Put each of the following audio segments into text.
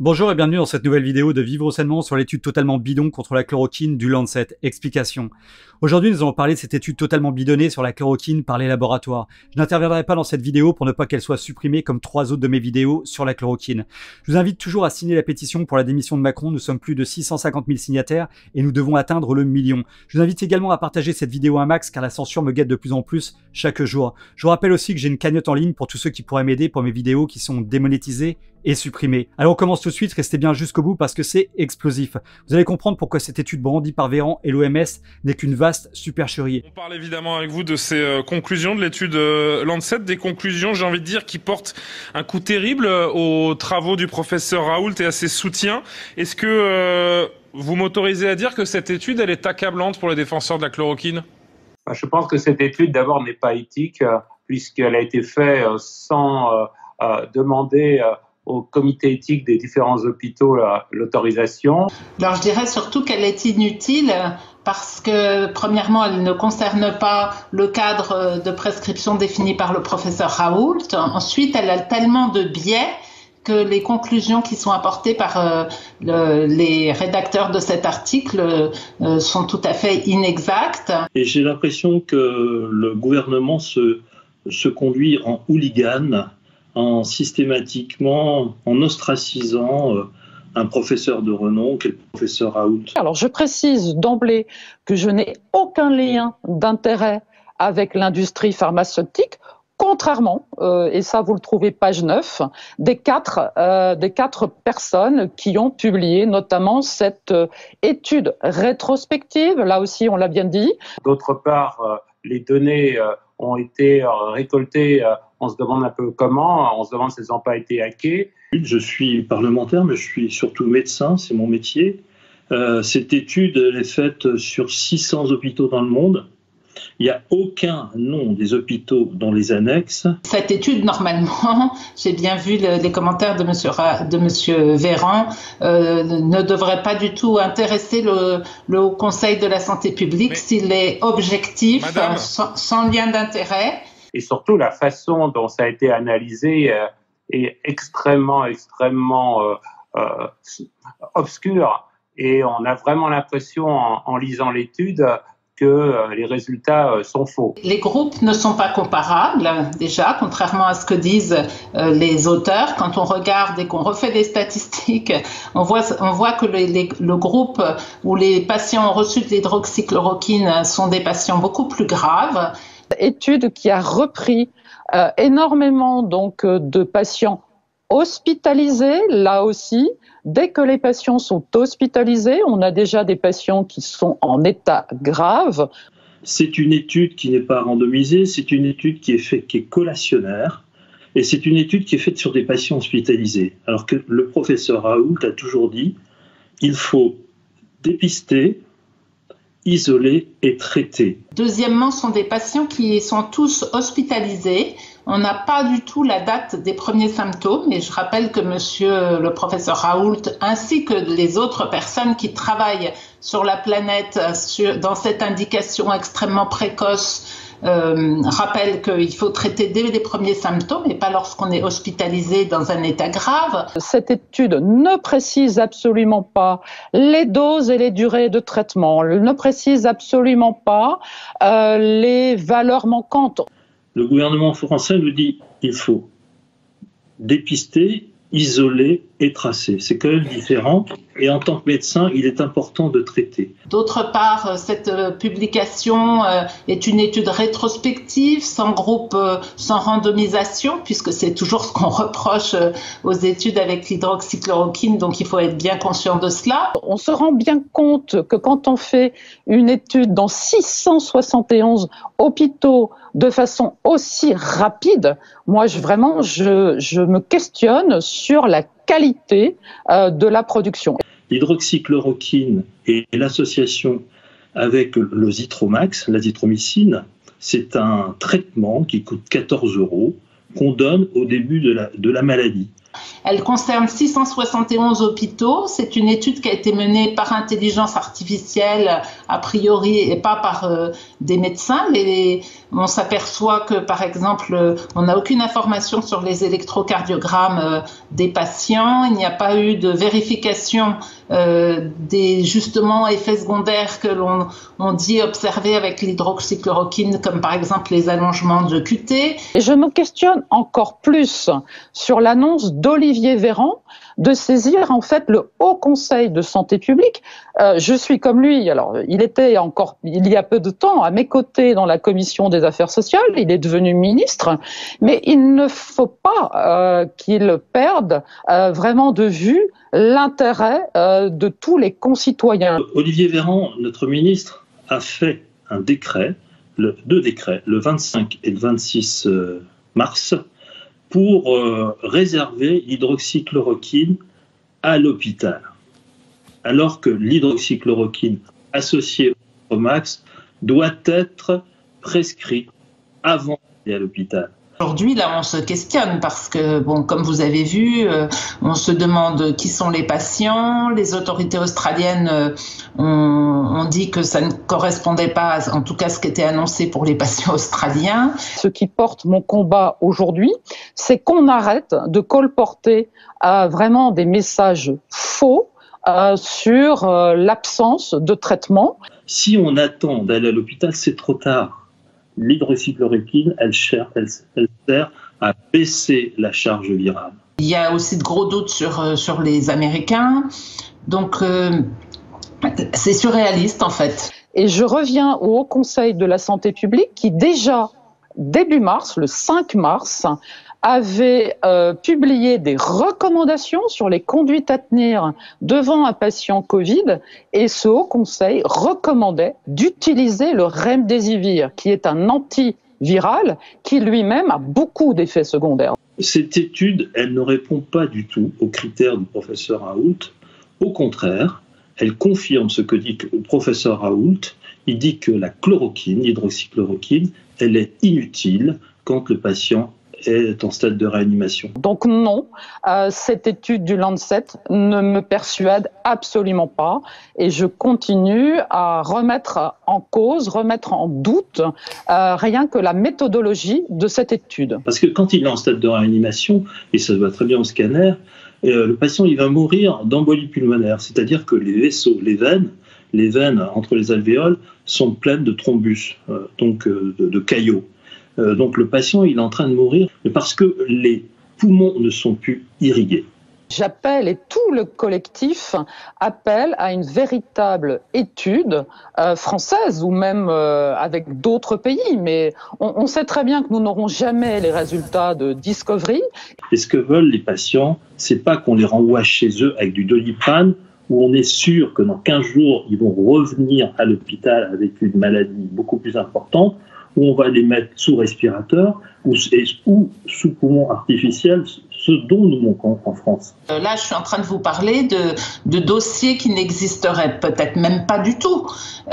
Bonjour et bienvenue dans cette nouvelle vidéo de Vivre sainement sur l'étude totalement bidon contre la chloroquine du Lancet. Explication. Aujourd'hui, nous allons parler de cette étude totalement bidonnée sur la chloroquine par les laboratoires. Je n'interviendrai pas dans cette vidéo pour ne pas qu'elle soit supprimée comme 3 autres de mes vidéos sur la chloroquine. Je vous invite toujours à signer la pétition pour la démission de Macron. Nous sommes plus de 650 000 signataires et nous devons atteindre le million. Je vous invite également à partager cette vidéo un max car la censure me guette de plus en plus chaque jour. Je vous rappelle aussi que j'ai une cagnotte en ligne pour tous ceux qui pourraient m'aider pour mes vidéos qui sont démonétisées et supprimées. Alors on commence tout de suite, restez bien jusqu'au bout parce que c'est explosif. Vous allez comprendre pourquoi cette étude brandie par Véran et l'OMS n'est qu'une vaste supercherie. On parle évidemment avec vous de ces conclusions de l'étude Lancet, des conclusions, j'ai envie de dire, qui portent un coup terrible aux travaux du professeur Raoult et à ses soutiens. Est-ce que vous m'autorisez à dire que cette étude, elle est accablante pour les défenseurs de la chloroquine ? Je pense que cette étude, d'abord, n'est pas éthique, puisqu'elle a été faite sans demander au comité éthique des différents hôpitaux l'autorisation. Alors je dirais surtout qu'elle est inutile parce que premièrement elle ne concerne pas le cadre de prescription défini par le professeur Raoult. Ensuite elle a tellement de biais que les conclusions qui sont apportées par les rédacteurs de cet article sont tout à fait inexactes. Et j'ai l'impression que le gouvernement se conduit en hooligan, en systématiquement en ostracisant un professeur de renom qui est le professeur Raoult. Alors je précise d'emblée que je n'ai aucun lien d'intérêt avec l'industrie pharmaceutique, contrairement, et ça vous le trouvez page 9, des quatre personnes qui ont publié notamment cette étude rétrospective, là aussi on l'a bien dit. D'autre part, les données ont été récoltées, on se demande un peu comment, on se demande si elles n'ont pas été hackées. Je suis parlementaire, mais je suis surtout médecin, c'est mon métier. Cette étude elle est faite sur 600 hôpitaux dans le monde. Il n'y a aucun nom des hôpitaux dans les annexes. Cette étude, normalement, j'ai bien vu les commentaires de monsieur Véran, ne devrait pas du tout intéresser le Haut Conseil de la santé publique s'il est objectif, sans lien d'intérêt. Et surtout, la façon dont ça a été analysé est extrêmement obscure. Et on a vraiment l'impression, en lisant l'étude, que les résultats sont faux. Les groupes ne sont pas comparables, déjà, contrairement à ce que disent les auteurs. Quand on regarde et qu'on refait des statistiques, on voit que le groupe où les patients ont reçu de l'hydroxychloroquine sont des patients beaucoup plus graves. Étude qui a repris énormément donc de patients hospitalisés, là aussi. Dès que les patients sont hospitalisés, on a déjà des patients qui sont en état grave. C'est une étude qui n'est pas randomisée, c'est une étude qui est collationnaire, et c'est une étude qui est faite sur des patients hospitalisés. Alors que le professeur Raoult a toujours dit, il faut dépister, isoler et traiter. Deuxièmement, ce sont des patients qui sont tous hospitalisés. On n'a pas du tout la date des premiers symptômes et je rappelle que monsieur le professeur Raoult ainsi que les autres personnes qui travaillent sur la planète dans cette indication extrêmement précoce rappellent qu'il faut traiter dès les premiers symptômes et pas lorsqu'on est hospitalisé dans un état grave. Cette étude ne précise absolument pas les doses et les durées de traitement, elle ne précise absolument pas les valeurs manquantes. Le gouvernement français nous dit qu'il faut dépister, isoler et tracer. C'est quand même différent. Et en tant que médecin, il est important de traiter. D'autre part, cette publication est une étude rétrospective, sans groupe, sans randomisation, puisque c'est toujours ce qu'on reproche aux études avec l'hydroxychloroquine, donc il faut être bien conscient de cela. On se rend bien compte que quand on fait une étude dans 671 hôpitaux de façon aussi rapide, moi je me questionne sur la qualité de la production. L'hydroxychloroquine et l'association avec le Zitromax, l'azithromycine, c'est un traitement qui coûte 14 € qu'on donne au début de la maladie. Elle concerne 671 hôpitaux. C'est une étude qui a été menée par intelligence artificielle, a priori, et pas par des médecins. Mais on s'aperçoit que, par exemple, on n'a aucune information sur les électrocardiogrammes des patients. Il n'y a pas eu de vérification des, justement, effets secondaires que l'on dit observer avec l'hydroxychloroquine, comme par exemple les allongements de QT. Et je me questionne encore plus sur l'annonce d'Olivier Véran de saisir en fait le Haut Conseil de santé publique. Je suis comme lui, alors il était encore il y a peu de temps à mes côtés dans la commission des affaires sociales, il est devenu ministre, mais il ne faut pas qu'il perde vraiment de vue l'intérêt de tous les concitoyens. Olivier Véran, notre ministre, a fait deux décrets, le 25 et le 26 mars, pour réserver l'hydroxychloroquine à l'hôpital. Alors que l'hydroxychloroquine associée au Max doit être prescrite avant d'aller à l'hôpital. Aujourd'hui, là, on se questionne parce que, bon, comme vous avez vu, on se demande qui sont les patients. Les autorités australiennes ont dit que ça ne correspondait pas, en tout cas, ce qui était annoncé pour les patients australiens. Ce qui porte mon combat aujourd'hui, c'est qu'on arrête de colporter vraiment des messages faux sur l'absence de traitement. Si on attend d'aller à l'hôpital, c'est trop tard. L'hydroxychloroquine, elle sert à baisser la charge virale. Il y a aussi de gros doutes sur les Américains, donc c'est surréaliste en fait. Et je reviens au Haut Conseil de la santé publique qui déjà, début mars, le 5 mars, avait publié des recommandations sur les conduites à tenir devant un patient Covid, et ce Haut Conseil recommandait d'utiliser le Remdesivir, qui est un antiviral qui lui-même a beaucoup d'effets secondaires. Cette étude, elle ne répond pas du tout aux critères du professeur Raoult. Au contraire, elle confirme ce que dit le professeur Raoult. Il dit que la chloroquine, l'hydroxychloroquine, elle est inutile quand le patient est en stade de réanimation. Donc non, cette étude du Lancet ne me persuade absolument pas, et je continue à remettre en cause, remettre en doute rien que la méthodologie de cette étude. Parce que quand il est en stade de réanimation, et ça se voit très bien au scanner, le patient il va mourir d'embolie pulmonaire, c'est-à-dire que les vaisseaux, les veines entre les alvéoles sont pleines de thrombus, donc de caillots. Donc le patient il est en train de mourir parce que les poumons ne sont plus irrigués. J'appelle, et tout le collectif appelle à une véritable étude française ou même avec d'autres pays, mais on sait très bien que nous n'aurons jamais les résultats de Discovery. Et ce que veulent les patients, c'est pas qu'on les renvoie chez eux avec du Doliprane, où on est sûr que dans 15 jours, ils vont revenir à l'hôpital avec une maladie beaucoup plus importante, où on va les mettre sous respirateur ou sous poumon artificiel, ce dont nous manquons en France. Là, je suis en train de vous parler de dossiers qui n'existeraient peut-être même pas du tout.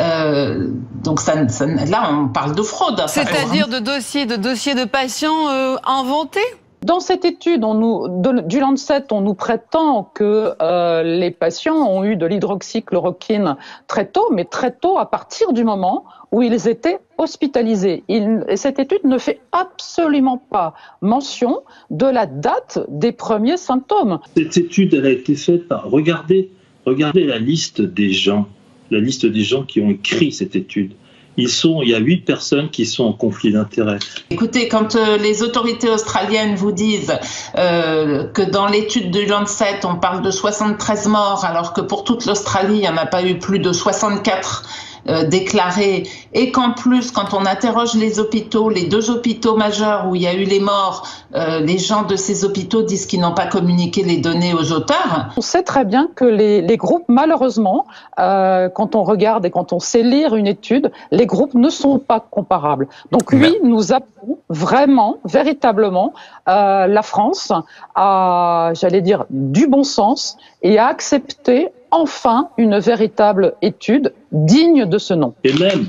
Donc là, on parle de fraude. C'est-à-dire de dossiers de patients inventés ? Dans cette étude du Lancet, on nous prétend que les patients ont eu de l'hydroxychloroquine très tôt, mais très tôt à partir du moment où ils étaient hospitalisés. Et cette étude ne fait absolument pas mention de la date des premiers symptômes. Cette étude, elle a été faite par... Regardez la liste des gens qui ont écrit cette étude. Il y a 8 personnes qui sont en conflit d'intérêts. Écoutez, quand les autorités australiennes vous disent que dans l'étude du Lancet, on parle de 73 morts, alors que pour toute l'Australie, il n'y en a pas eu plus de 64 déclarés, et qu'en plus, quand on interroge les hôpitaux, les 2 hôpitaux majeurs où il y a eu les morts, les gens de ces hôpitaux disent qu'ils n'ont pas communiqué les données aux auteurs. On sait très bien que les groupes, malheureusement, quand on regarde et quand on sait lire une étude, les groupes ne sont pas comparables. Donc oui, nous appelons vraiment, véritablement, la France à, j'allais dire, du bon sens et à accepter enfin une véritable étude digne de ce nom. Et même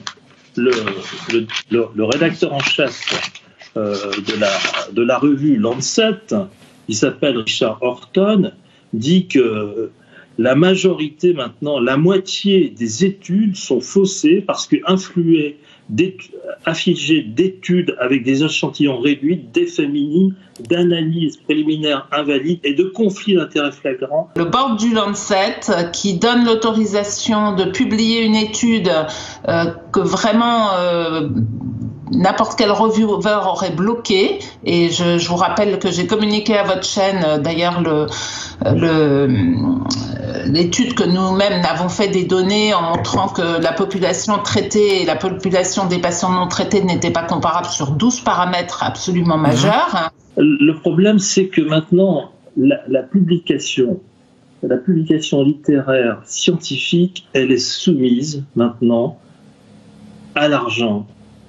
le rédacteur en chef de la revue Lancet, il s'appelle Richard Horton, dit que la majorité maintenant, la moitié des études sont faussées parce que affligées d'études avec des échantillons réduits, d'effets minimes, d'analyses préliminaires invalides et de conflits d'intérêts flagrants. Le board du Lancet qui donne l'autorisation de publier une étude que vraiment n'importe quel reviewer aurait bloqué, et je vous rappelle que j'ai communiqué à votre chaîne d'ailleurs l'étude que nous-mêmes avons fait des données en montrant que la population traitée et la population des patients non traités n'étaient pas comparables sur 12 paramètres absolument majeurs. Le problème, c'est que maintenant, la publication littéraire scientifique, elle est soumise maintenant à l'argent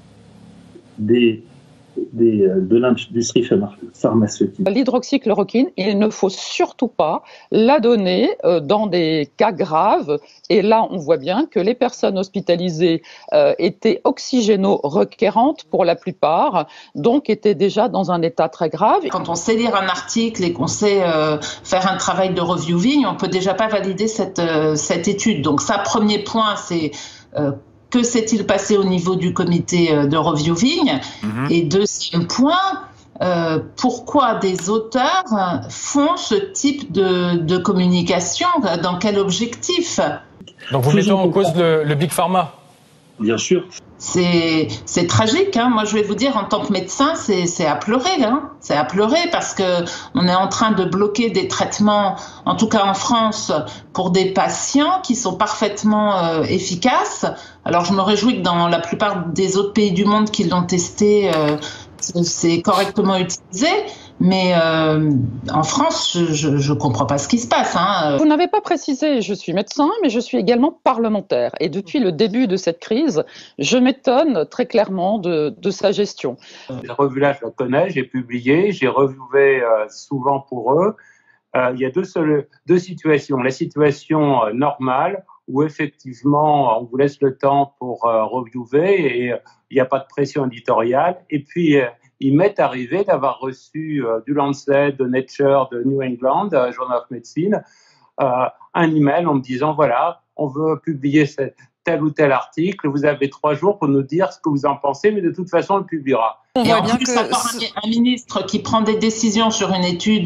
de l'industrie pharmaceutique. L'hydroxychloroquine, il ne faut surtout pas la donner dans des cas graves. Et là, on voit bien que les personnes hospitalisées étaient oxygéno-requérantes pour la plupart, donc étaient déjà dans un état très grave. Quand on sait lire un article et qu'on sait faire un travail de reviewing, on peut déjà pas valider cette étude. Donc ça, premier point, c'est que s'est-il passé au niveau du comité de reviewing? Et deuxième point, pourquoi des auteurs font ce type de communication? Dans quel objectif? Donc vous mettez en cause le Big Pharma? Bien sûr. C'est tragique, hein. Moi je vais vous dire, en tant que médecin, c'est à pleurer, hein. C'est à pleurer parce que on est en train de bloquer des traitements, en tout cas en France, pour des patients qui sont parfaitement efficaces. Alors je me réjouis que dans la plupart des autres pays du monde qui l'ont testé, c'est correctement utilisé. Mais en France, je comprends pas ce qui se passe. Hein. Vous n'avez pas précisé, je suis médecin, mais je suis également parlementaire. Et depuis le début de cette crise, je m'étonne très clairement de sa gestion. La revue là, je la connais, j'ai publié, j'ai reviewé souvent pour eux. Il y a deux situations. La situation normale, où effectivement, on vous laisse le temps pour reviewer et il n'y a pas de pression éditoriale. Et puis, il m'est arrivé d'avoir reçu du Lancet, de Nature, de New England, Journal of Medicine, un email en me disant, voilà, on veut publier tel ou tel article, vous avez 3 jours pour nous dire ce que vous en pensez, mais de toute façon, on le publiera. Et en plus, un ministre qui prend des décisions sur une étude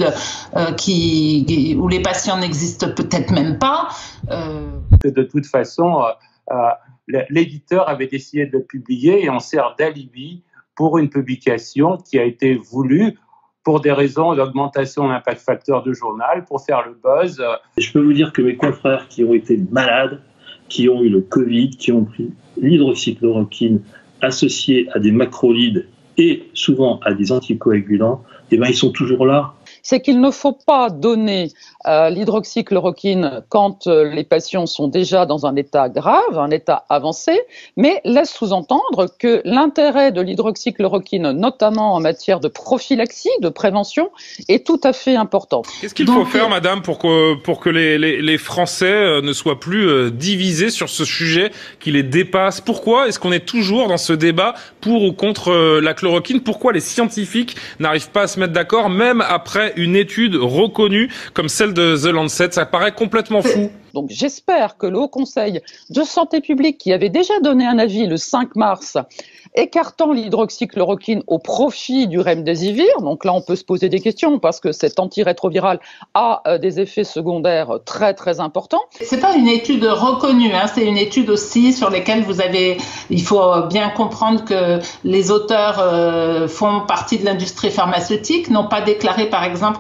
où les patients n'existent peut-être même pas. De toute façon, l'éditeur avait décidé de le publier et on sert d'alibi pour une publication qui a été voulue pour des raisons d'augmentation de l'impact facteur de journal, pour faire le buzz. Je peux vous dire que mes confrères qui ont été malades, qui ont eu le Covid, qui ont pris l'hydroxychloroquine associée à des macrolides et souvent à des anticoagulants, eh ben, ils sont toujours là. C'est qu'il ne faut pas donner l'hydroxychloroquine quand les patients sont déjà dans un état grave, un état avancé, mais laisse sous-entendre que l'intérêt de l'hydroxychloroquine, notamment en matière de prophylaxie, de prévention, est tout à fait important. Qu'est-ce qu'il faut faire, madame, pour que les Français ne soient plus divisés sur ce sujet qui les dépasse? Pourquoi est-ce qu'on est toujours dans ce débat pour ou contre la chloroquine? Pourquoi les scientifiques n'arrivent pas à se mettre d'accord, même après une étude reconnue comme celle de The Lancet? Ça paraît complètement fou. Donc j'espère que le Haut Conseil de santé publique, qui avait déjà donné un avis le 5 mars, écartant l'hydroxychloroquine au profit du remdesivir, donc là on peut se poser des questions parce que cet antirétroviral a des effets secondaires très très importants. C'est pas une étude reconnue, hein, c'est une étude aussi sur laquelle il faut bien comprendre que les auteurs font partie de l'industrie pharmaceutique, n'ont pas déclaré par exemple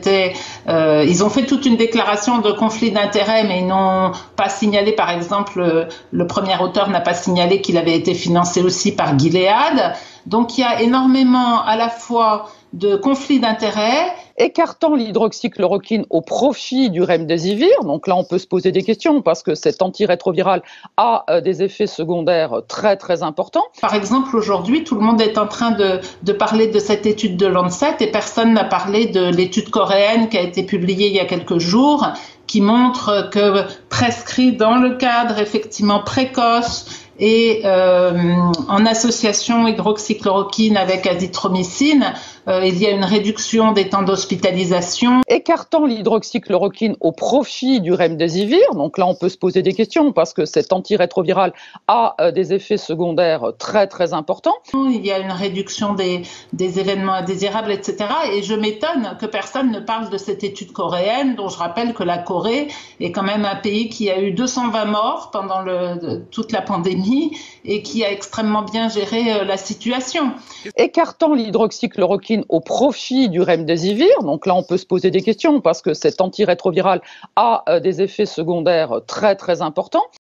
ils ont fait toute une déclaration de conflit d'intérêts, mais ils n'ont pas signalé, par exemple, le premier auteur n'a pas signalé qu'il avait été financé aussi par Gilead. Donc il y a énormément à la fois de conflits d'intérêts. Écartant l'hydroxychloroquine au profit du remdesivir, donc là on peut se poser des questions parce que cet antirétroviral a des effets secondaires très très importants. Par exemple, aujourd'hui, tout le monde est en train de parler de cette étude de Lancet et personne n'a parlé de l'étude coréenne qui a été publiée il y a quelques jours, qui montre que prescrit dans le cadre effectivement précoce et en association hydroxychloroquine avec azithromycine, il y a une réduction des temps d'hospitalisation. Écartant l'hydroxychloroquine au profit du remdesivir, donc là on peut se poser des questions parce que cet antirétroviral a des effets secondaires très très importants. Il y a une réduction des événements indésirables, etc. Et je m'étonne que personne ne parle de cette étude coréenne, dont je rappelle que la Corée est quand même un pays qui a eu 220 morts pendant toute la pandémie et qui a extrêmement bien géré la situation. Écartant l'hydroxychloroquine au profit du remdesivir, donc là on peut se poser des questions parce que cet antirétroviral a des effets secondaires très très importants.